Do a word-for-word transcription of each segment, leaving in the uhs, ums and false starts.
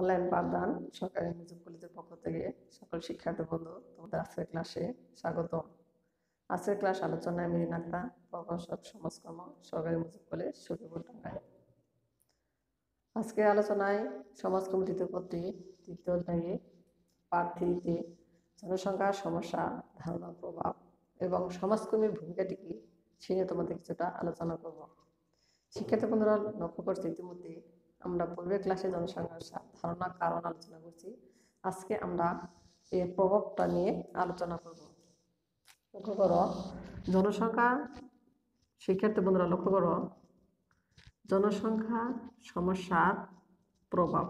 Online পাঠদান সরকারি নিযুক্ত কলেজের পক্ষ থেকে সকল শিক্ষার্থী বন্ধু তোমাদের আজকের ক্লাসে স্বাগত। আজকের ক্লাস আলোচনায় মিরিন আক্তার, প্রভাষক সমাজকর্ম, সরকারি নিযুক্ত কলেজ সখীপুর টাঙ্গাইল। আজকের আলোচনায় সমাজকর্ম তৃতীয় পত্রী তৃতীয় অধ্যায়ে পাঠ থ্রিতে জনসংখ্যার সমস্যা, ধারণা, প্রভাব এবং সমাজকর্মীর ভূমিকাটি কি সে নিয়ে তোমাদের কিছুটা আলোচনা করব। শিক্ষার্থী বন্ধুরা লক্ষ্য করছি ইতিমধ্যে আমরা পূর্বের ক্লাসে জনসংখ্যার ধারণা কারণ আলোচনা করছি। আজকে আমরা এর প্রভাবটা নিয়ে আলোচনা করব। লক্ষ্য করো জনসংখ্যা, শিক্ষার্থী বন্ধুরা লক্ষ্য করো জনসংখ্যা সমস্যার প্রভাব।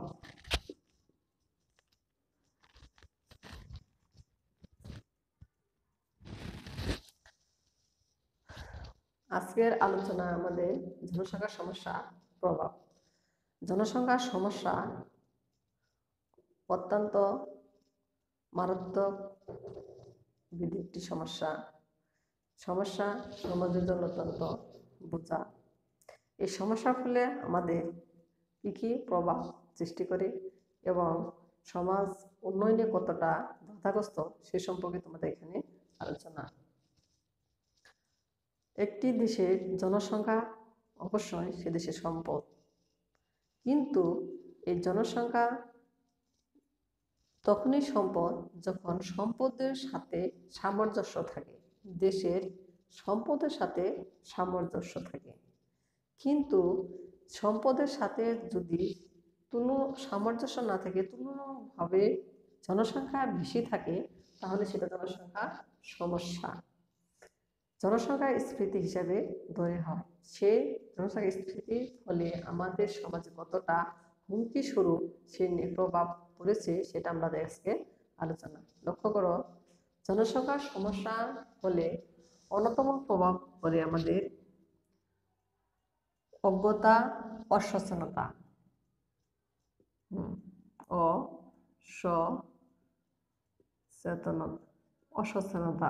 আজকের আলোচনা আমাদের জনসংখ্যার সমস্যা প্রভাব। জনসংখ্যার সমস্যা অত্যন্ত মারাত্মক বিধি একটি সমস্যা। সমস্যা সমাজের জন্য অত্যন্ত বোঝা। এই সমস্যার ফলে আমাদের কী কী প্রভাব সৃষ্টি করে এবং সমাজ উন্নয়নে কতটা বাধাগ্রস্ত সে সম্পর্কে তোমাদের এখানে আলোচনা। একটি দেশের জনসংখ্যা অবশ্যই সে দেশের সম্পদ, কিন্তু এই জনসংখ্যা তখনই সম্পদ যখন সম্পদের সাথে সামঞ্জস্য থাকে, দেশের সম্পদের সাথে সামঞ্জস্য থাকে। কিন্তু সম্পদের সাথে যদি কোনো সামঞ্জস্য না থাকে, তুলনাভাবে জনসংখ্যা বেশি থাকে, তাহলে সেটা জনসংখ্যা সমস্যা। জনসংখ্যা স্ফীতি হিসাবে ধরে হয়। সেই জনসংখ্যা স্ফীতির ফলে আমাদের সমাজে কতটা হুমকি স্বরূপ সে প্রভাব পড়েছে সেটা আমরা আজকে আলোচনা। লক্ষ্য করো জনসংখ্যার সমস্যা হলে অন্যতম প্রভাব পড়ে আমাদের অজ্ঞতা, অসচেতনতা ও সচেতনতা অসচেতনতা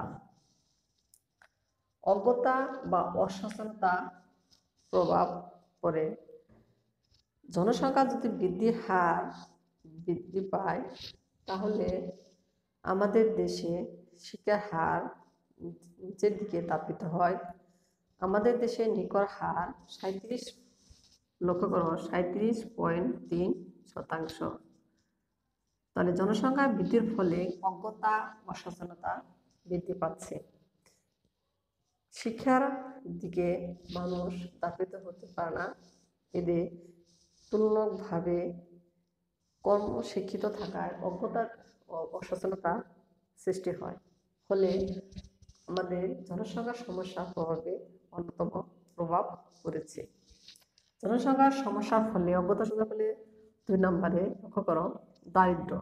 অজ্ঞতা বা অসচেতনতা প্রভাব পড়ে। জনসংখ্যা যদি বৃদ্ধির হার বৃদ্ধি পায়, তাহলে আমাদের দেশে শিক্ষার হার নিচের দিকে ধাবিত হয়। আমাদের দেশে নিকর হার সাঁত্রিশ লক্ষ্য করো সাঁত্রিশ পয়েন্ট তিন শতাংশ। তাহলে জনসংখ্যা বৃদ্ধির ফলে অজ্ঞতা, অসচেতনতা বৃদ্ধি পাচ্ছে। শিক্ষার দিকে মানুষ ধাবিত হতে পারে না। এদের তুলনামূলকভাবে কর্মশিক্ষিত থাকায় অজ্ঞতা ও অসচেতনতা সৃষ্টি হয়। ফলে আমাদের জনসংখ্যার সমস্যার প্রভাবে অন্যতম প্রভাব পড়েছে। জনসংখ্যার সমস্যার ফলে অজ্ঞতার ফলে দুই নম্বরে লক্ষ্য করো দারিদ্র।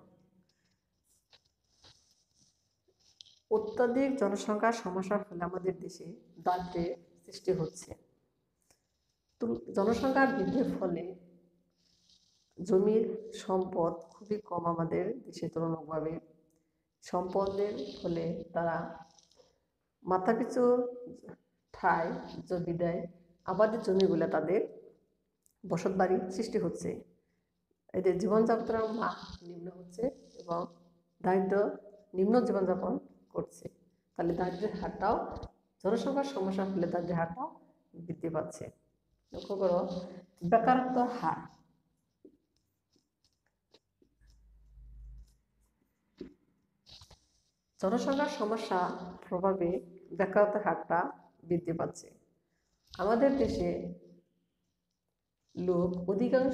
অত্যাধিক জনসংখ্যার সমস্যার ফলে আমাদের দেশে দারিদ্র্যের সৃষ্টি হচ্ছে। জনসংখ্যা বৃদ্ধির ফলে জমির সম্পদ খুবই কম আমাদের দেশে তুলনামূলকভাবে। সম্পদের ফলে তারা মাথাপিছু ঠায় জমি দেয়, আবাদি জমিগুলো তাদের বসত বাড়ি সৃষ্টি হচ্ছে। এদের জীবনযাত্রার মান নিম্ন হচ্ছে এবং দারিদ্র নিম্ন জীবনযাপন করছে। তাহলে দারিদ্র্যের হারটাও জনসংখ্যার সমস্যার ফলে দারিদ্র্যের হারটাও বৃদ্ধি পাচ্ছে। লক্ষ্য করো বেকারত্ব হার। জনসংখ্যার সমস্যা প্রভাবে বেকারত্বের হারটা বৃদ্ধি পাচ্ছে। আমাদের দেশে লোক অধিকাংশ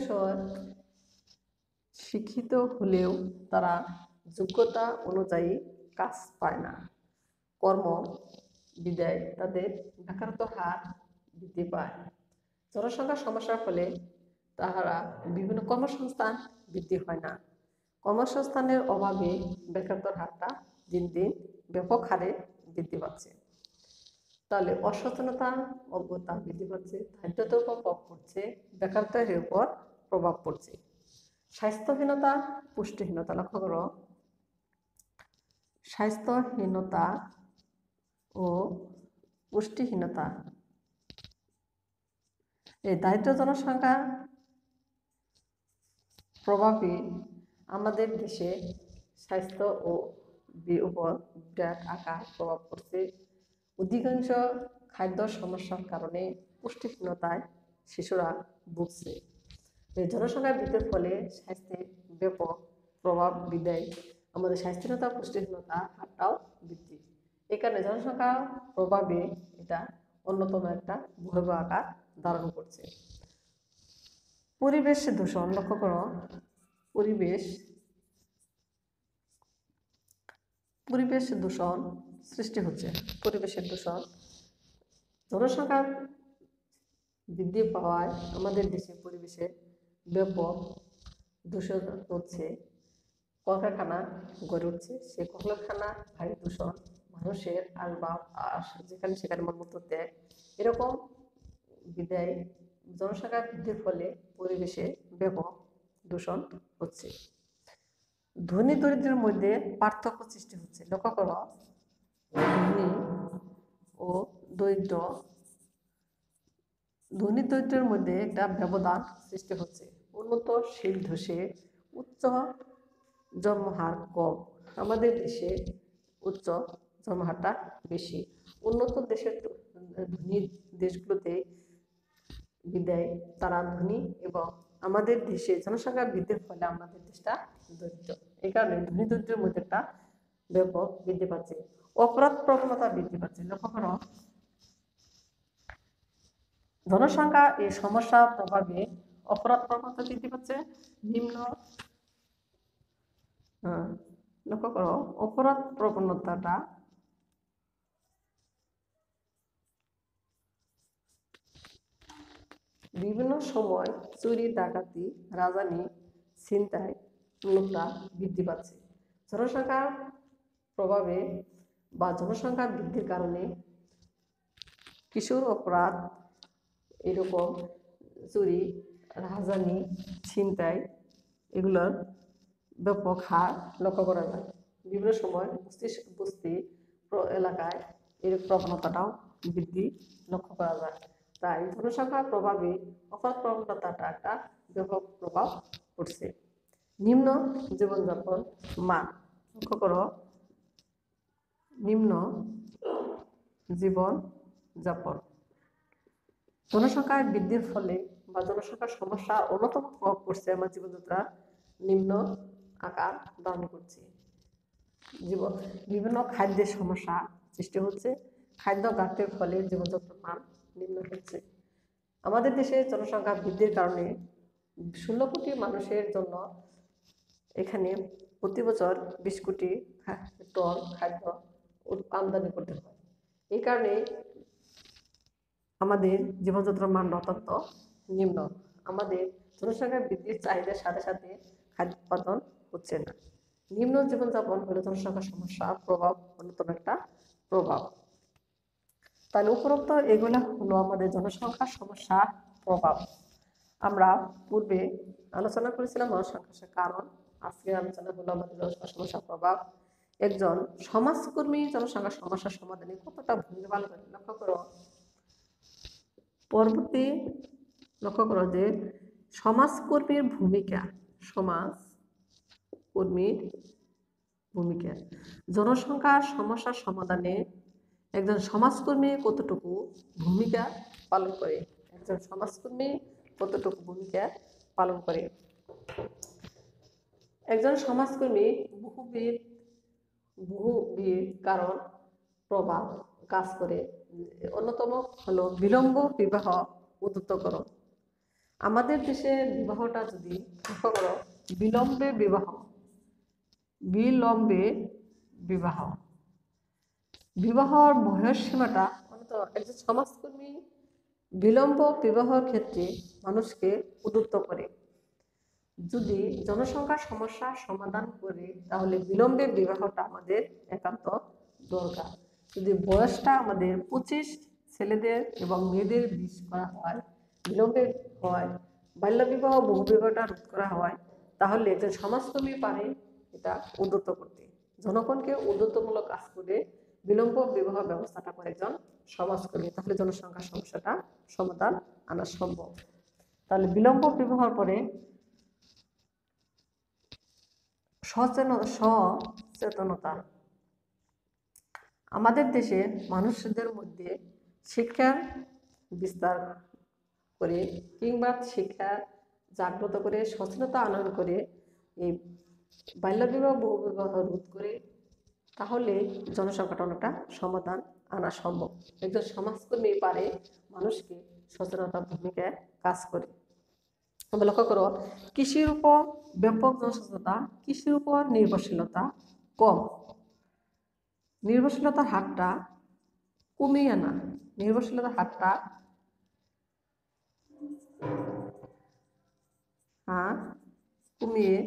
শিক্ষিত হলেও তারা যোগ্যতা অনুযায়ী কাজ পায় না। কর্ম বিদায় তাদের বেকারত্ব হার বৃদ্ধি পায়। জনসংখ্যার সমস্যার ফলে তাহারা বিভিন্ন কর্মসংস্থান বৃদ্ধি হয় না। কর্মসংস্থানের অভাবে বেকারত্বের হারটা দিন দিন ব্যাপক হারে বৃদ্ধি পাচ্ছে। তাহলে অসচেতনতা, অজ্ঞতা বৃদ্ধি পাচ্ছে, দারিদ্রতার উপর প্রভাব পড়ছে, বেকারত্বের উপর প্রভাব পড়ছে। স্বাস্থ্যহীনতা, পুষ্টিহীনতা। লক্ষ্য করো স্বাস্থ্যহীনতা ও পুষ্টিহীনতা। এই দারিদ্র জনসংখ্যা প্রভাবে আমাদের দেশে স্বাস্থ্য ও উপর বিরাট আকার প্রভাব পড়ছে। অধিকাংশ খাদ্য সমস্যার কারণে পুষ্টিহীনতায় শিশুরা ভুগছে। এই জনসংখ্যা বৃদ্ধির ফলে স্বাস্থ্যের ব্যাপক প্রভাব বিদায় আমাদের স্বাস্থ্যহীনতা পুষ্টিহীনতা হারটাও বৃদ্ধি। এই কারণে জনসংখ্যা প্রভাবে এটা অন্যতম একটা ভয়াবহ আকার ধারণ করছে। পরিবেশ দূষণ লক্ষ্য করো, পরিবেশ পরিবেশ দূষণ সৃষ্টি হচ্ছে। পরিবেশের দূষণ জনসংখ্যা বৃদ্ধি পাওয়ায় আমাদের দেশে পরিবেশের ব্যাপক দূষণ হচ্ছে। কলকারখানা গড়ে উঠছে, সে কলকারখানা বায়ু দূষণ, মানুষের আসবাব যেখানে সেখানে মলমূত্র ত্যাগ, এরকম বিদায় জনসংখ্যা বৃদ্ধির ফলে পরিবেশে ব্যাপক দূষণ হচ্ছে। ধনী দরিদ্রের মধ্যে পার্থক্য সৃষ্টি হচ্ছে। লক্ষ্য করো, ধনী ও দরিদ্র ধনী দরিদ্রের মধ্যে একটা ব্যবধান সৃষ্টি হচ্ছে। উন্নতশীল দেশে উচ্চ জন্মহার কম, আমাদের দেশে উচ্চ জন্মহারটা বেশি। উন্নত দেশের ধনী দেশগুলোতে বিদায় তারা ধনী, এবং আমাদের দেশে জনসংখ্যা বৃদ্ধির ফলে আমাদের দেশটা দরিদ্র। এই কারণে ধনী দরিদ্রের মধ্যে একটা ব্যাপক বৃদ্ধি পাচ্ছে। অপরাধ প্রবণতা বৃদ্ধি পাচ্ছে। লক্ষ্য করো, জনসংখ্যা এই সমস্যার প্রভাবে অপরাধ প্রবণতা বৃদ্ধি পাচ্ছে। নিম্ন হ্যাঁ লক্ষ্য করো, অপরাধ প্রবণতাটা বিভিন্ন সময় চুরি, ডাকাতি, রাজধানী, ছিনতাই, লুটটা বৃদ্ধি পাচ্ছে। জনসংখ্যার প্রভাবে বা জনসংখ্যা বৃদ্ধির কারণে কিশোর অপরাধ, এরকম চুরি, রাজধানী, ছিনতাই, এগুলোর ব্যাপক হার লক্ষ্য করা যায়। বিভিন্ন সময় বস্তি বস্তি এলাকায় এর প্রবণতাটাও বৃদ্ধি লক্ষ্য করা যায়। তাই জনসংখ্যার প্রভাবে অপরাধ প্রবণতাটা একটা ব্যাপক প্রভাব পড়ছে। নিম্ন জীবনযাপন মান লক্ষ্য করো, নিম্ন জীবন যাপন জনসংখ্যা বৃদ্ধির ফলে বা জনসংখ্যার সমস্যা অন্যতম প্রভাব পড়ছে আমার জীবনযাত্রা নিম্ন আকার ধারণ করছে। জীবন বিভিন্ন খাদ্যের সমস্যা সৃষ্টি হচ্ছে। খাদ্য ঘাটতির ফলে জীবনযাত্রার মান নিম্ন হচ্ছে। আমাদের দেশে জনসংখ্যা বৃদ্ধির কারণে ষোলো কোটি মানুষের জন্য এখানে প্রতি বছর বিশ কোটি টন খাদ্য আমদানি করতে হয়। এই কারণে আমাদের জীবনযাত্রার মান অত্যন্ত নিম্ন। আমাদের জনসংখ্যা বৃদ্ধির চাহিদার সাথে সাথে খাদ্য উৎপাদন হচ্ছে না। নিম্ন জীবনযাপন হলো জনসংখ্যা সমস্যা প্রভাব অন্যতম একটা প্রভাব। তাহলে উপরোক্ত এগুলো হলো আমাদের জনসংখ্যা সমস্যা প্রভাব। আমরা পূর্বে আলোচনা করেছিলাম জনসংখ্যার কারণ, আজকে আলোচনা হলো আমাদের জনসংখ্যা সমস্যা প্রভাব। একজন সমাজকর্মী জনসংখ্যা সমস্যার সমাধানে কতটা ভূমিকা পালন করে লক্ষ্য করো। পরবর্তী লক্ষ্য করো যে সমাজকর্মীর ভূমিকা, সমাজ কর্মীর ভূমিকা জনসংখ্যার সমস্যার সমাধানে একজন সমাজকর্মী কতটুকু ভূমিকা পালন করে, একজন সমাজকর্মী কতটুকু ভূমিকা পালন করে। একজন সমাজকর্মী বহুবিধ বহুবিধ কারণ প্রভাব কাজ করে। অন্যতম হলো বিলম্ব বিবাহ উদ্যুতকরণ। আমাদের দেশে বিবাহটা যদি লক্ষ্য করো, বিলম্বে বিবাহ বিলম্বে বিবাহ বিবাহর বয়স সীমাটা অন্তত একজন সমাজকর্মী বিলম্ব বিবাহের ক্ষেত্রে মানুষকে উদ্যুক্ত করে। যদি জনসংখ্যার সমস্যা সমাধান করে তাহলে বিলম্বে বিবাহটা আমাদের একান্ত দরকার। যদি বয়সটা আমাদের পঁচিশ ছেলেদের এবং মেয়েদের বিশ করা হয়, বিলম্বে হয়, বাল্য বিবাহ বহু বিবাহটা রোধ করা হয়, তাহলে একজন সমাজকর্মী পারে এটা উদ্যত করতে, জনগণকে উদ্যতমূলক কাজ করে বিলম্ব বিবাহ ব্যবস্থাটা করে একজন সমাজকর্মী, তাহলে জনসংখ্যার সমস্যাটা সমাধান আনা সম্ভব। তাহলে বিলম্ব বিবাহের পরে সচেতন সচেতনতা। আমাদের দেশে মানুষদের মধ্যে শিক্ষার বিস্তার করে কিংবা শিক্ষা জাগ্রত করে সচেতনতা আনয়ন করে এই বাল্যবিবাহ বহুবিবাহ রোধ করে তাহলে জনসংখ্যাটা অনেকটা সমাধান আনা সম্ভব। একজন সমাজকর্মী পারে মানুষকে সচেতনতার ভূমিকায় কাজ করে। তবে লক্ষ্য করো, কৃষির উপর ব্যাপক জনসচেতনতা, কৃষির উপর নির্ভরশীলতা কম, নির্ভরশীলতার হারটা কমিয়ে আনা, নির্ভরশীলতার হারটা হ্যাঁ কমিয়ে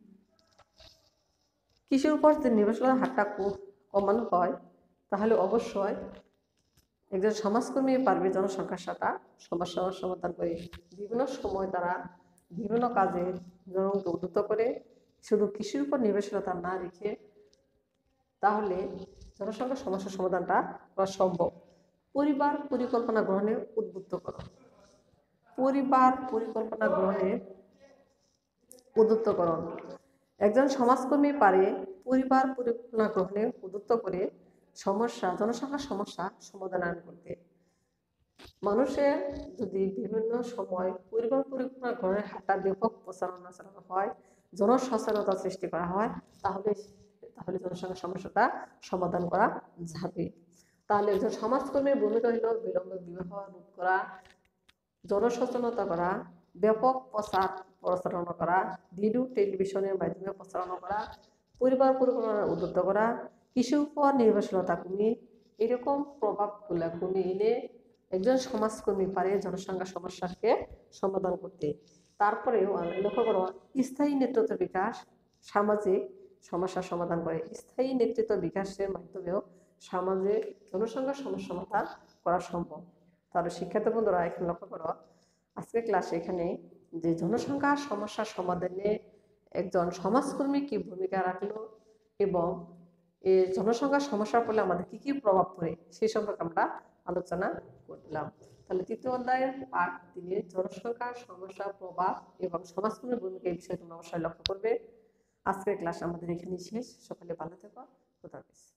কৃষির উপর যে নির্ভরশীলতার হারটা কমানো হয় তাহলে অবশ্যই একজন সমাজকর্মী পারবে জনসংখ্যার সাথে সমস্যার সমাধান করে। বিভিন্ন সময় তারা বিভিন্ন কাজে জনগণকে উদ্বুদ্ধ করে শুধু কৃষির উপর নির্ভরশীলতা না রেখে তাহলে জনসংখ্যার সমস্যার সমাধানটা করা সম্ভব। পরিবার পরিকল্পনা গ্রহণে উদ্বুদ্ধ করো, পরিবার পরিকল্পনা গ্রহণে উদ্বুদ্ধকরণ। একজন সমাজকর্মী পারে পরিবার পরিকল্পনা গ্রহণে উদ্বুদ্ধ করে সমস্যা জনসংখ্যার সমস্যা সমাধান করতে। মানুষের যদি বিভিন্ন সময় পরিবার পরিকল্পনা গ্রহণের হারটা ব্যাপক প্রচারণা চালানো হয়, জনসচেতনতা সৃষ্টি করা হয়, তাহলে তাহলে জনসংখ্যার সমস্যাটা সমাধান করা যাবে। তাহলে একজন সমাজকর্মীর ভূমিকা হলো বিলম্ব বিবাহ রোধ করা, জনসচেতনতা করা, ব্যাপক প্রচার প্রচারণা করা, রেডিও টেলিভিশনের মাধ্যমে প্রচারণা করা, পরিবার পরিকল্পনা উদ্বুদ্ধ করা, কৃষির উপর নির্ভরশীলতা কমিয়ে এরকম প্রভাবগুলো কমিয়ে এনে একজন সমাজকর্মী পারে জনসংখ্যা সমস্যাকে সমাধান করতে। তারপরেও লক্ষ্য করো, স্থায়ী নেতৃত্ব বিকাশ সামাজিক সমস্যার সমাধান করে। স্থায়ী নেতৃত্ব বিকাশের মাধ্যমেও সমাজে জনসংখ্যার সমস্যা সমাধান করা সম্ভব। তাহলে শিক্ষার্থী বন্ধুরা এখন লক্ষ্য করো, আজকের ক্লাসে এখানে যে জনসংখ্যার সমস্যার সমাধানে একজন সমাজকর্মী কি ভূমিকা রাখলো এবং এই জনসংখ্যার সমস্যার ফলে আমাদের কি কি প্রভাব পড়ে সেই সম্পর্কে আমরা আলোচনা করলাম। তাহলে তৃতীয় অধ্যায়ের পাঠ তিনে জনসংখ্যার সমস্যা প্রভাব এবং সমাজকর্মীর ভূমিকা এই বিষয়ে তোমরা অবশ্যই লক্ষ্য করবে। আজকের ক্লাস আমাদের এখানেই শেষ। সকলে ভালো থেকো। খোদা হাফেজ।